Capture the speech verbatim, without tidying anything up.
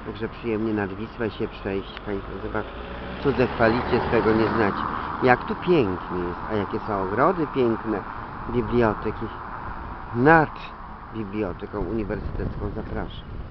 Także przyjemnie nad Wisłę się przejść. Państwo zobacz, cudze chwalicie, swego nie znacie. Jak tu pięknie jest, a jakie są ogrody piękne, biblioteki. Nad biblioteką uniwersytecką zapraszam.